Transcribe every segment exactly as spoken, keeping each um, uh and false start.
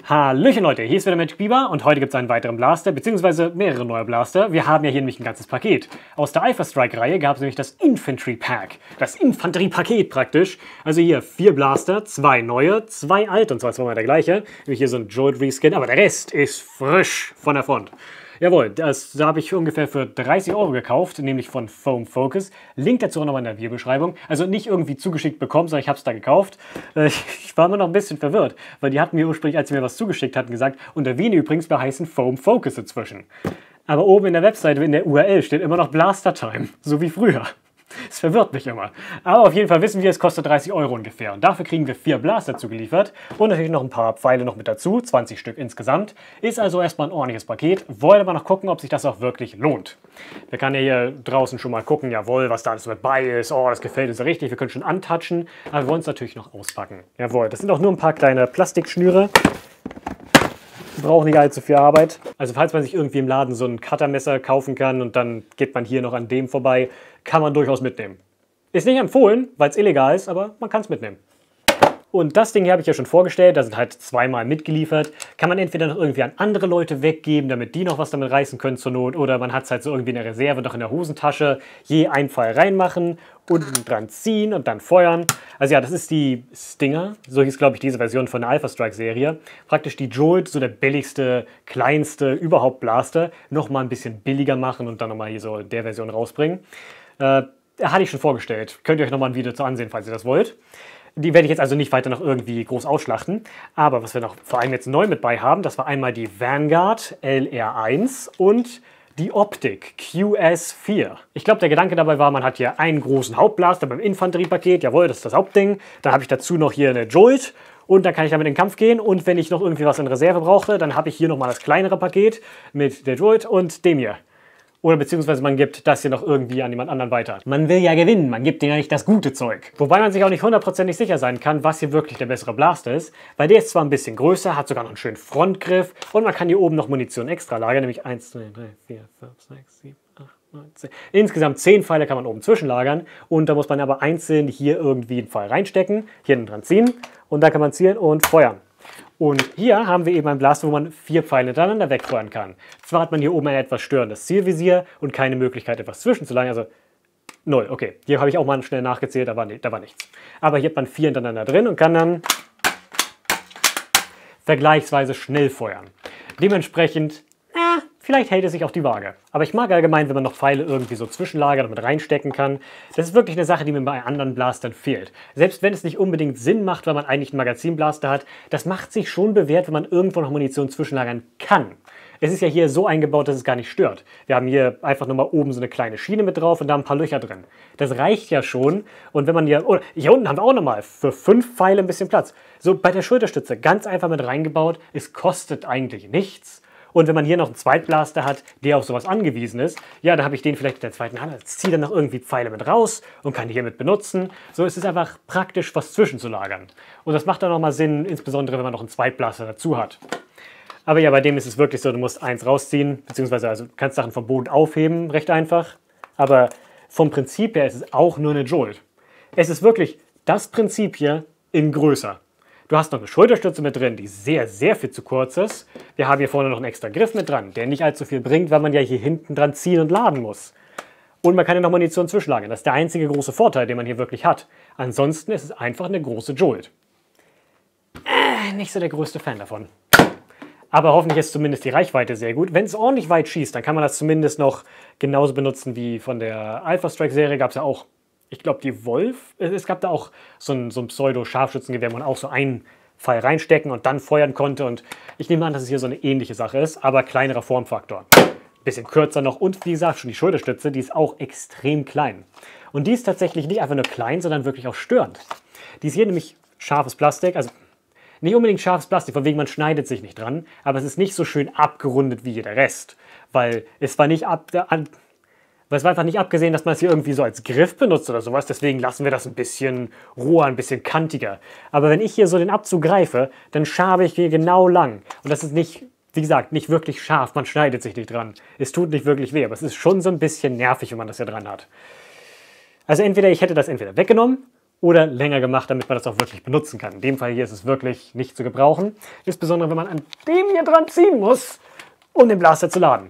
Hallöchen Leute, hier ist wieder Magic Biber und heute gibt es einen weiteren Blaster, beziehungsweise mehrere neue Blaster. Wir haben ja hier nämlich ein ganzes Paket. Aus der Alpha Strike Reihe gab es nämlich das Infantry Pack, das Infanteriepaket praktisch. Also hier vier Blaster, zwei neue, zwei alte, und zwar zweimal der gleiche. Nämlich hier so ein Droid Reskin, aber der Rest ist frisch von der Front. Jawohl, das da habe ich ungefähr für dreißig Euro gekauft, nämlich von Foam Focus. Link dazu auch nochmal in der Videobeschreibung. Also nicht irgendwie zugeschickt bekommen, sondern ich habe es da gekauft. Ich war immer noch ein bisschen verwirrt, weil die hatten mir ursprünglich, als sie mir was zugeschickt hatten, gesagt, und Erwähne übrigens, wir heißen Foam Focus inzwischen. Aber oben in der Webseite, in der U R L, steht immer noch Blaster Time, so wie früher. Es verwirrt mich immer. Aber auf jeden Fall wissen wir, es kostet dreißig Euro ungefähr. Und dafür kriegen wir vier Blaster zugeliefert. Und natürlich noch ein paar Pfeile noch mit dazu. zwanzig Stück insgesamt. Ist also erstmal ein ordentliches Paket. Wollen aber noch gucken, ob sich das auch wirklich lohnt. Wir können ja hier draußen schon mal gucken, jawohl, was da alles mit bei ist. Oh, das gefällt uns richtig. Wir können schon antatschen. Aber wir wollen es natürlich noch auspacken. Jawohl, das sind auch nur ein paar kleine Plastikschnüre. Braucht nicht allzu viel Arbeit. Also falls man sich irgendwie im Laden so ein Cuttermesser kaufen kann und dann geht man hier noch an dem vorbei, kann man durchaus mitnehmen. Ist nicht empfohlen, weil es illegal ist, aber man kann es mitnehmen. Und das Ding hier habe ich ja schon vorgestellt, da sind halt zweimal mitgeliefert. Kann man entweder noch irgendwie an andere Leute weggeben, damit die noch was damit reißen können zur Not, oder man hat es halt so irgendwie in der Reserve noch in der Hosentasche, je einen Pfeil reinmachen, unten dran ziehen und dann feuern. Also ja, das ist die Stinger, so hieß glaube ich diese Version von der Alpha Strike Serie. Praktisch die Jolt, so der billigste, kleinste überhaupt Blaster, nochmal ein bisschen billiger machen und dann nochmal hier so in der Version rausbringen. Äh, hatte ich schon vorgestellt, könnt ihr euch nochmal ein Video zu ansehen, falls ihr das wollt. Die werde ich jetzt also nicht weiter noch irgendwie groß ausschlachten. Aber was wir noch vor allem jetzt neu mit bei haben, das war einmal die Vanguard L R eins und die Optik Q S vier. Ich glaube, der Gedanke dabei war, man hat hier einen großen Hauptblaster beim Infanteriepaket. Jawohl, das ist das Hauptding. Dann habe ich dazu noch hier eine Jolt. Und dann kann ich damit in den Kampf gehen. Und wenn ich noch irgendwie was in Reserve brauche, dann habe ich hier nochmal das kleinere Paket mit der Jolt und dem hier. Oder beziehungsweise man gibt das hier noch irgendwie an jemand anderen weiter. Man will ja gewinnen, man gibt denen ja nicht das gute Zeug. Wobei man sich auch nicht hundertprozentig sicher sein kann, was hier wirklich der bessere Blaster ist. Weil der ist zwar ein bisschen größer, hat sogar noch einen schönen Frontgriff und man kann hier oben noch Munition extra lagern, nämlich eins, zwei, drei, vier, fünf, sechs, sieben, acht, neun, zehn. Insgesamt zehn Pfeile kann man oben zwischenlagern und da muss man aber einzeln hier irgendwie einen Pfeil reinstecken, hier dran ziehen und da kann man zielen und feuern. Und hier haben wir eben ein Blaster, wo man vier Pfeile hintereinander wegfeuern kann. Zwar hat man hier oben ein etwas störendes Zielvisier und keine Möglichkeit, etwas zwischenzulagern. Also null, okay. Hier habe ich auch mal schnell nachgezählt, da war, da war nichts. Aber hier hat man vier hintereinander drin und kann dann vergleichsweise schnell feuern. Dementsprechend, ja, vielleicht hält es sich auf die Waage. Aber ich mag allgemein, wenn man noch Pfeile irgendwie so zwischenlagert und mit reinstecken kann. Das ist wirklich eine Sache, die mir bei anderen Blastern fehlt. Selbst wenn es nicht unbedingt Sinn macht, weil man eigentlich einen Magazinblaster hat, das macht sich schon bewährt, wenn man irgendwo noch Munition zwischenlagern kann. Es ist ja hier so eingebaut, dass es gar nicht stört. Wir haben hier einfach nur mal oben so eine kleine Schiene mit drauf und da ein paar Löcher drin. Das reicht ja schon. Und wenn man hier, oh, hier unten haben wir auch nochmal für fünf Pfeile ein bisschen Platz. So bei der Schulterstütze ganz einfach mit reingebaut. Es kostet eigentlich nichts. Und wenn man hier noch einen Zweitblaster hat, der auf sowas angewiesen ist, ja, dann habe ich den vielleicht in der zweiten Hand. Ich ziehe dann noch irgendwie Pfeile mit raus und kann die hier mit benutzen. So ist es einfach praktisch, was zwischenzulagern. Und das macht dann nochmal Sinn, insbesondere wenn man noch einen Zweitblaster dazu hat. Aber ja, bei dem ist es wirklich so, du musst eins rausziehen, beziehungsweise also du kannst Sachen vom Boden aufheben, recht einfach. Aber vom Prinzip her ist es auch nur eine Jolt. Es ist wirklich das Prinzip hier in größer. Du hast noch eine Schulterstütze mit drin, die sehr, sehr viel zu kurz ist. Wir haben hier vorne noch einen extra Griff mit dran, der nicht allzu viel bringt, weil man ja hier hinten dran ziehen und laden muss. Und man kann ja noch Munition zwischenlagern. Das ist der einzige große Vorteil, den man hier wirklich hat. Ansonsten ist es einfach eine große Jolt. Äh, nicht so der größte Fan davon. Aber hoffentlich ist zumindest die Reichweite sehr gut. Wenn es ordentlich weit schießt, dann kann man das zumindest noch genauso benutzen wie von der Alpha Strike Serie. Gab es ja auch, ich glaube, die Wolf. Es gab da auch so ein, so ein Pseudo-Scharfschützengewehr, wo man auch so einen Pfeil reinstecken und dann feuern konnte. Und ich nehme an, dass es hier so eine ähnliche Sache ist, aber kleinerer Formfaktor. Bisschen kürzer noch und wie gesagt, schon die Schulterstütze, die ist auch extrem klein. Und die ist tatsächlich nicht einfach nur klein, sondern wirklich auch störend. Die ist hier nämlich scharfes Plastik, also nicht unbedingt scharfes Plastik, von wegen man schneidet sich nicht dran, aber es ist nicht so schön abgerundet wie der Rest, weil es war nicht ab, an, weil es war einfach nicht abgesehen, dass man es hier irgendwie so als Griff benutzt oder sowas, deswegen lassen wir das ein bisschen roher, ein bisschen kantiger. Aber wenn ich hier so den Abzug greife, dann schabe ich hier genau lang und das ist nicht, wie gesagt, nicht wirklich scharf, man schneidet sich nicht dran. Es tut nicht wirklich weh, aber es ist schon so ein bisschen nervig, wenn man das hier dran hat. Also entweder ich hätte das entweder weggenommen oder länger gemacht, damit man das auch wirklich benutzen kann. In dem Fall hier ist es wirklich nicht zu gebrauchen, insbesondere wenn man an dem hier dran ziehen muss, um den Blaster zu laden.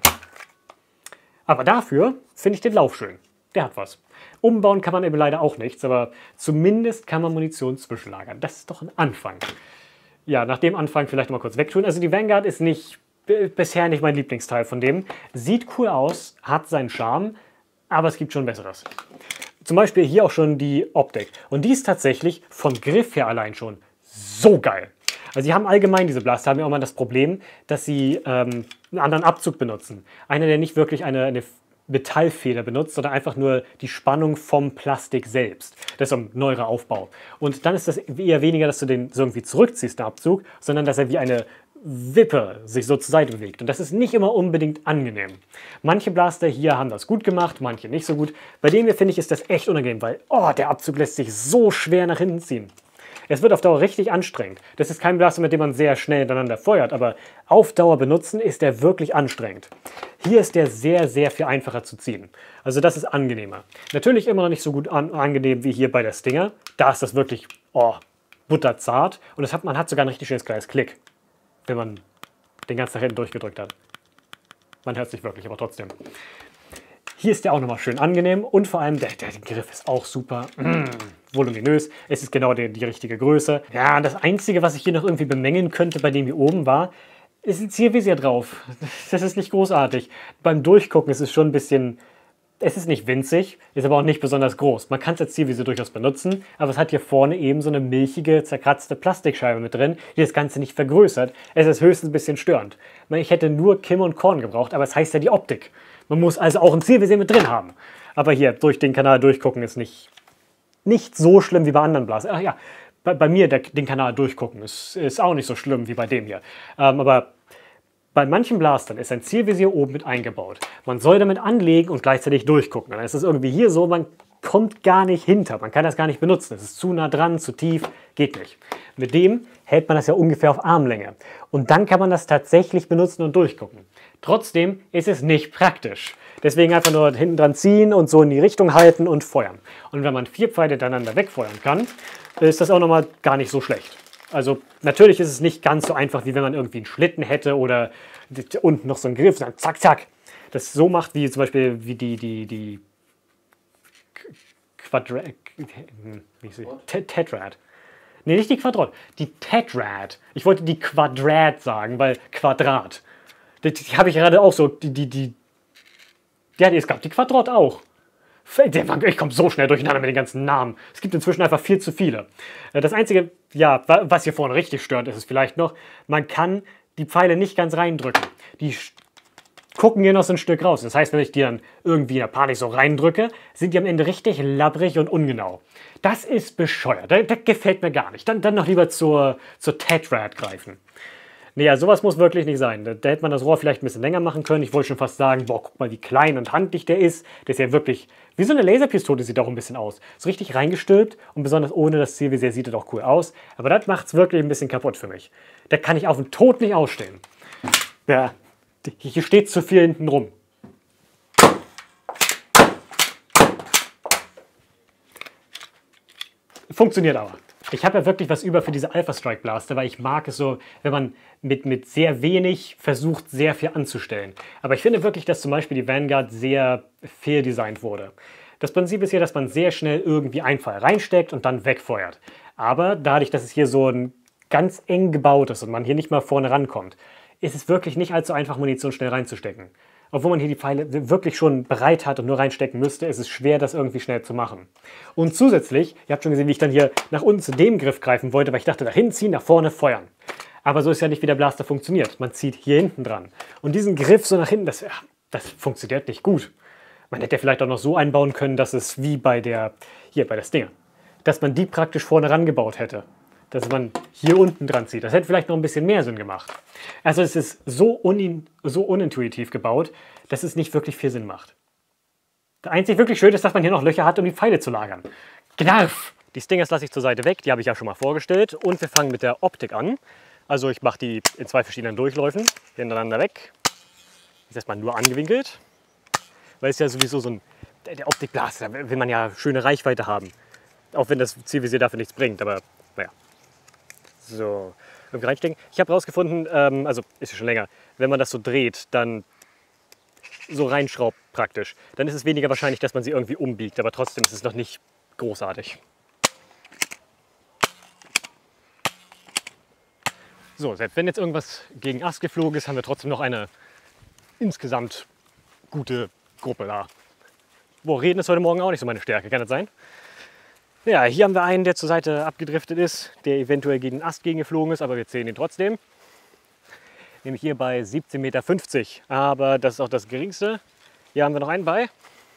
Aber dafür finde ich den Lauf schön. Der hat was. Umbauen kann man eben leider auch nichts, aber zumindest kann man Munition zwischenlagern. Das ist doch ein Anfang. Ja, nach dem Anfang vielleicht mal kurz wegtun. Also die Vanguard ist nicht, bisher nicht mein Lieblingsteil von dem. Sieht cool aus, hat seinen Charme, aber es gibt schon Besseres. Zum Beispiel hier auch schon die Optik. Und die ist tatsächlich vom Griff her allein schon so geil. Also sie haben allgemein, diese Blaster, haben ja auch mal das Problem, dass sie ähm, einen anderen Abzug benutzen. Einer, der nicht wirklich eine, eine Metallfeder benutzt, sondern einfach nur die Spannung vom Plastik selbst. Das ist ein neuerer Aufbau. Und dann ist das eher weniger, dass du den so irgendwie zurückziehst, der Abzug, sondern dass er wie eine Wippe sich so zur Seite bewegt. Und das ist nicht immer unbedingt angenehm. Manche Blaster hier haben das gut gemacht, manche nicht so gut. Bei dem hier finde ich, ist das echt unangenehm, weil oh, der Abzug lässt sich so schwer nach hinten ziehen. Es wird auf Dauer richtig anstrengend. Das ist kein Blaster, mit dem man sehr schnell hintereinander feuert, aber auf Dauer benutzen ist der wirklich anstrengend. Hier ist der sehr, sehr viel einfacher zu ziehen. Also das ist angenehmer. Natürlich immer noch nicht so gut an, angenehm wie hier bei der Stinger. Da ist das wirklich oh, butterzart und das hat, man hat sogar ein richtig schönes kleines Klick, wenn man den ganzen nach hinten durchgedrückt hat. Man hört es nicht wirklich, aber trotzdem. Hier ist der auch nochmal schön angenehm und vor allem der, der, der Griff ist auch super. Mmh, voluminös. Es ist genau die, die richtige Größe. Ja, das Einzige, was ich hier noch irgendwie bemängeln könnte bei dem hier oben war, ist ein Zielvisier drauf. Das ist nicht großartig. Beim Durchgucken ist es schon ein bisschen... Es ist nicht winzig, ist aber auch nicht besonders groß. Man kann es als Zielvisier durchaus benutzen, aber es hat hier vorne eben so eine milchige, zerkratzte Plastikscheibe mit drin, die das Ganze nicht vergrößert. Es ist höchstens ein bisschen störend. Ich hätte nur Kim und Korn gebraucht, aber es heißt ja die Optik. Man muss also auch ein Zielvisier mit drin haben. Aber hier, durch den Kanal durchgucken ist nicht, nicht so schlimm wie bei anderen Blastern. Ach ja, bei, bei mir der, den Kanal durchgucken ist, ist auch nicht so schlimm wie bei dem hier. Ähm, aber bei manchen Blastern ist ein Zielvisier oben mit eingebaut. Man soll damit anlegen und gleichzeitig durchgucken. Dann ist es irgendwie hier so, man kommt gar nicht hinter. Man kann das gar nicht benutzen. Es ist zu nah dran, zu tief, geht nicht. Mit dem hält man das ja ungefähr auf Armlänge. Und dann kann man das tatsächlich benutzen und durchgucken. Trotzdem ist es nicht praktisch. Deswegen einfach nur hinten dran ziehen und so in die Richtung halten und feuern. Und wenn man vier Pfeile hintereinander wegfeuern kann, ist das auch nochmal gar nicht so schlecht. Also natürlich ist es nicht ganz so einfach, wie wenn man irgendwie einen Schlitten hätte oder unten noch so einen Griff, dann zack, zack. Das so macht, wie zum Beispiel wie die, die, die Quadrat, wie ich sie, Tetrad. Nee, nicht die Quadrat, die Tetrad. Ich wollte die Quadrat sagen, weil Quadrat. Die, die habe ich gerade auch so, die, die, die, ja, es gab die Quadrat auch. Ich komme so schnell durcheinander mit den ganzen Namen. Es gibt inzwischen einfach viel zu viele. Das Einzige, ja, was hier vorne richtig stört, ist es vielleicht noch, man kann die Pfeile nicht ganz reindrücken. Die gucken hier noch so ein Stück raus. Das heißt, wenn ich die dann irgendwie in der Panik so reindrücke, sind die am Ende richtig labbrig und ungenau. Das ist bescheuert. Das, das gefällt mir gar nicht. Dann, dann noch lieber zur, zur Tetrad greifen. Nee, ja, sowas muss wirklich nicht sein. Da, da hätte man das Rohr vielleicht ein bisschen länger machen können. Ich wollte schon fast sagen, boah, guck mal, wie klein und handlich der ist. Der ist ja wirklich, wie so eine Laserpistole sieht auch ein bisschen aus. So richtig reingestülpt und besonders ohne das Zielvisier sieht er auch cool aus. Aber das macht es wirklich ein bisschen kaputt für mich. Da kann ich auf den Tod nicht ausstehen. Ja, hier steht zu viel hinten rum. Funktioniert aber. Ich habe ja wirklich was über für diese Alpha Strike Blaster, weil ich mag es so, wenn man mit, mit sehr wenig versucht, sehr viel anzustellen. Aber ich finde wirklich, dass zum Beispiel die Vanguard sehr fehldesignt wurde. Das Prinzip ist hier, dass man sehr schnell irgendwie einen Pfeil reinsteckt und dann wegfeuert. Aber dadurch, dass es hier so ein ganz eng gebaut ist und man hier nicht mal vorne rankommt, ist es wirklich nicht allzu einfach, Munition schnell reinzustecken. Obwohl man hier die Pfeile wirklich schon bereit hat und nur reinstecken müsste, ist es schwer, das irgendwie schnell zu machen. Und zusätzlich, ihr habt schon gesehen, wie ich dann hier nach unten zu dem Griff greifen wollte, weil ich dachte, da hinziehen, nach vorne feuern. Aber so ist ja nicht, wie der Blaster funktioniert. Man zieht hier hinten dran. Und diesen Griff so nach hinten, das, das funktioniert nicht gut. Man hätte ja vielleicht auch noch so einbauen können, dass es wie bei der, hier bei der Stinger, dass man die praktisch vorne rangebaut hätte. Dass man hier unten dran zieht. Das hätte vielleicht noch ein bisschen mehr Sinn gemacht. Also es ist so, un so unintuitiv gebaut, dass es nicht wirklich viel Sinn macht. Das einzig wirklich Schöne ist, dass man hier noch Löcher hat, um die Pfeile zu lagern. Gnarf! Die Stingers lasse ich zur Seite weg, die habe ich ja schon mal vorgestellt. Und wir fangen mit der Optik an. Also ich mache die in zwei verschiedenen Durchläufen, hintereinander weg. Ist erstmal nur angewinkelt, weil es ja sowieso so ein, der Optikblaster, da will man ja schöne Reichweite haben. Auch wenn das Zielvisier dafür nichts bringt, aber naja. So, irgendwie reinstecken. Ich habe rausgefunden, ähm, also ist ja schon länger, wenn man das so dreht, dann so reinschraubt praktisch, dann ist es weniger wahrscheinlich, dass man sie irgendwie umbiegt, aber trotzdem ist es noch nicht großartig. So, selbst wenn jetzt irgendwas gegen Ast geflogen ist, haben wir trotzdem noch eine insgesamt gute Gruppe da. Boah, reden ist heute Morgen auch nicht so meine Stärke, kann das sein? Ja, hier haben wir einen, der zur Seite abgedriftet ist, der eventuell gegen den Ast gegengeflogen ist, aber wir zählen ihn trotzdem. Nämlich hier bei siebzehn Meter fünfzig, aber das ist auch das geringste. Hier haben wir noch einen bei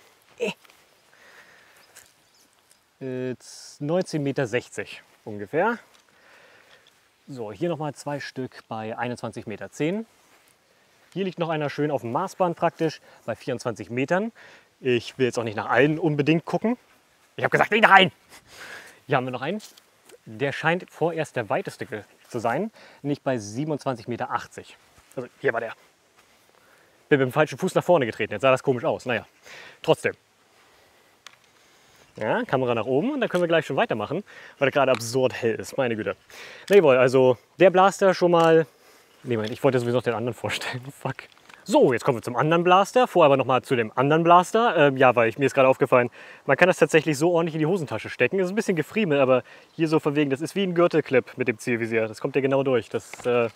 äh, neunzehn Meter sechzig ungefähr. So, hier nochmal zwei Stück bei einundzwanzig Meter zehn. Hier liegt noch einer schön auf dem Maßband praktisch bei vierundzwanzig Metern. Ich will jetzt auch nicht nach allen unbedingt gucken. Ich habe gesagt, nicht nach allen! Hier haben wir noch einen. Der scheint vorerst der weiteste zu sein, nämlich bei siebenundzwanzig Meter achtzig. Also hier war der. Bin mit dem falschen Fuß nach vorne getreten, jetzt sah das komisch aus. Naja, trotzdem. Ja, Kamera nach oben und dann können wir gleich schon weitermachen, weil er gerade absurd hell ist, meine Güte. Na jawohl, also der Blaster schon mal... Nee, Moment, ich wollte sowieso noch den anderen vorstellen, fuck. So, jetzt kommen wir zum anderen Blaster. Vorher aber noch mal zu dem anderen Blaster. Ähm, ja, weil ich, mir ist gerade aufgefallen, man kann das tatsächlich so ordentlich in die Hosentasche stecken. Das ist ein bisschen gefriemelt, aber hier so von wegen, das ist wie ein Gürtelclip mit dem Zielvisier. Das kommt ja genau durch. Das, äh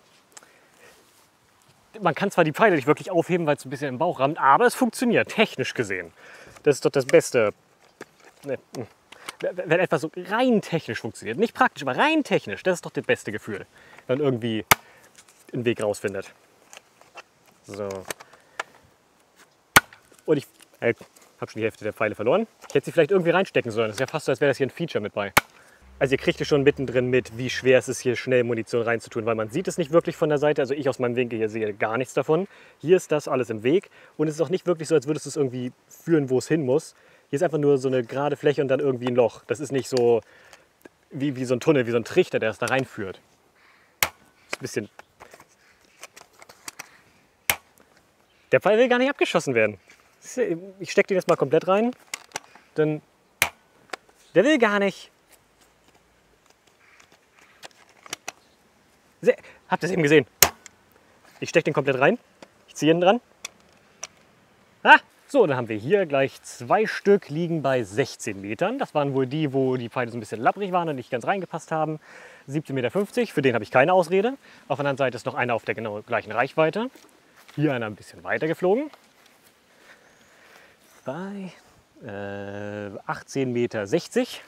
man kann zwar die Pfeile nicht wirklich aufheben, weil es ein bisschen im Bauch rammt, aber es funktioniert, technisch gesehen. Das ist doch das Beste. Ne. Wenn etwas so rein technisch funktioniert, nicht praktisch, aber rein technisch, das ist doch das beste Gefühl, wenn man irgendwie einen Weg rausfindet. So. Und ich äh, habe schon die Hälfte der Pfeile verloren. Ich hätte sie vielleicht irgendwie reinstecken sollen. Das ist ja fast so, als wäre das hier ein Feature mit bei. Also ihr kriegt hier schon mittendrin mit, wie schwer es ist, hier schnell Munition reinzutun, weil man sieht es nicht wirklich von der Seite. Also ich aus meinem Winkel hier sehe gar nichts davon. Hier ist das alles im Weg und es ist auch nicht wirklich so, als würdest du es irgendwie führen, wo es hin muss. Hier ist einfach nur so eine gerade Fläche und dann irgendwie ein Loch. Das ist nicht so wie, wie so ein Tunnel, wie so ein Trichter, der es da reinführt. Das ist ein bisschen... Der Pfeil will gar nicht abgeschossen werden. Ich stecke den jetzt mal komplett rein. Dann... Der will gar nicht. Se Habt ihr es eben gesehen? Ich stecke den komplett rein. Ich ziehe ihn dran. Ah! So, dann haben wir hier gleich zwei Stück, liegen bei sechzehn Metern. Das waren wohl die, wo die Pfeile so ein bisschen lapprig waren und nicht ganz reingepasst haben. siebzehn Meter fünfzig, für den habe ich keine Ausrede. Auf der anderen Seite ist noch einer auf der genau gleichen Reichweite. Hier einer ein bisschen weiter geflogen. Bei äh, achtzehn Meter sechzig.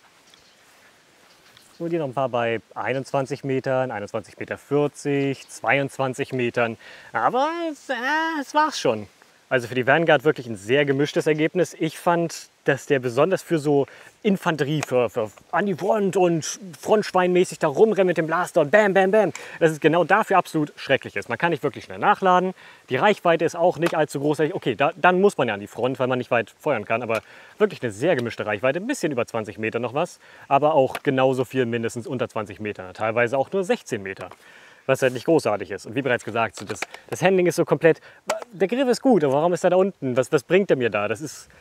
Und hier noch ein paar bei einundzwanzig Metern, einundzwanzig Meter vierzig, zweiundzwanzig Metern. Aber es, äh, es war's schon. Also für die Vanguard wirklich ein sehr gemischtes Ergebnis. Ich fand, dass der besonders für so Infanterie, für, für an die Front und frontschweinmäßig da rumrennen mit dem Blaster und bam, bam, bam, dass es genau dafür absolut schrecklich ist. Man kann nicht wirklich schnell nachladen. Die Reichweite ist auch nicht allzu groß. Okay, da, dann muss man ja an die Front, weil man nicht weit feuern kann. Aber wirklich eine sehr gemischte Reichweite. Ein bisschen über zwanzig Meter noch was. Aber auch genauso viel mindestens unter zwanzig Meter. Teilweise auch nur sechzehn Meter. Was halt nicht großartig ist. Und wie bereits gesagt, so das, das Handling ist so komplett... Der Griff ist gut, aber warum ist er da unten? Was, was bringt er mir da? Das ist...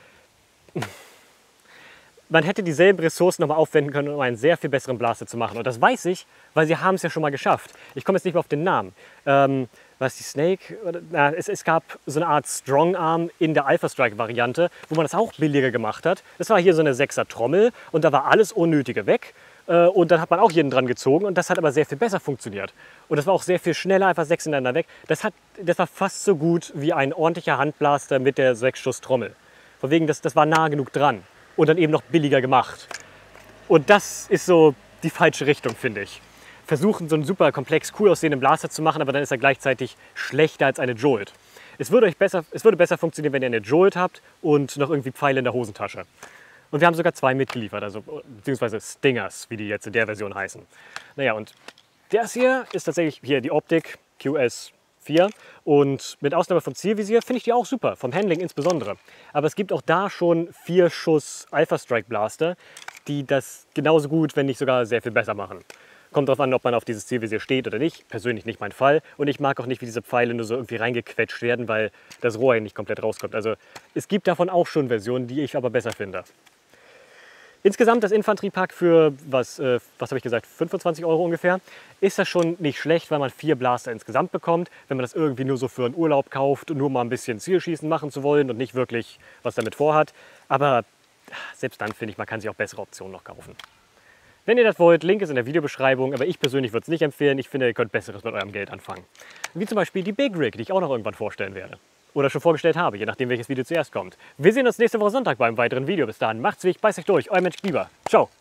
Man hätte dieselben Ressourcen nochmal aufwenden können, um einen sehr viel besseren Blaster zu machen. Und das weiß ich, weil sie haben es ja schon mal geschafft. Ich komme jetzt nicht mehr auf den Namen. Ähm, was die Snake? Na, es, es gab so eine Art Strong Arm in der Alpha Strike Variante, wo man das auch billiger gemacht hat. Das war hier so eine sechser Trommel und da war alles Unnötige weg. Und dann hat man auch jeden dran gezogen und das hat aber sehr viel besser funktioniert. Und das war auch sehr viel schneller, einfach sechs hintereinander weg. Das, hat, das war fast so gut wie ein ordentlicher Handblaster mit der sechs Schuss Trommel. Von wegen, das, das war nah genug dran und dann eben noch billiger gemacht. Und das ist so die falsche Richtung, finde ich. Versuchen, so einen super komplex, cool aussehenden Blaster zu machen, aber dann ist er gleichzeitig schlechter als eine Jolt. Es würde, euch besser, es würde besser funktionieren, wenn ihr eine Jolt habt und noch irgendwie Pfeile in der Hosentasche. Und wir haben sogar zwei mitgeliefert, also beziehungsweise Stingers, wie die jetzt in der Version heißen. Naja, und das hier ist tatsächlich hier die Optik Q S vier. Und mit Ausnahme vom Zielvisier finde ich die auch super, vom Handling insbesondere. Aber es gibt auch da schon vier Schuss Alpha Strike Blaster, die das genauso gut, wenn nicht sogar sehr viel besser machen. Kommt darauf an, ob man auf dieses Zielvisier steht oder nicht. Persönlich nicht mein Fall. Und ich mag auch nicht, wie diese Pfeile nur so irgendwie reingequetscht werden, weil das Rohr nicht komplett rauskommt. Also es gibt davon auch schon Versionen, die ich aber besser finde. Insgesamt das Infanteriepack für, was, äh, was habe ich gesagt, fünfundzwanzig Euro ungefähr, ist das schon nicht schlecht, weil man vier Blaster insgesamt bekommt. Wenn man das irgendwie nur so für einen Urlaub kauft, nur mal ein bisschen Zielschießen machen zu wollen und nicht wirklich was damit vorhat. Aber selbst dann finde ich, man kann sich auch bessere Optionen noch kaufen. Wenn ihr das wollt, Link ist in der Videobeschreibung, aber ich persönlich würde es nicht empfehlen. Ich finde, ihr könnt Besseres mit eurem Geld anfangen. Wie zum Beispiel die Big Rig, die ich auch noch irgendwann vorstellen werde. Oder schon vorgestellt habe, je nachdem welches Video zuerst kommt. Wir sehen uns nächste Woche Sonntag beim weiteren Video. Bis dahin, macht's wie ich, beißt euch durch, euer Mensch Biber. Ciao!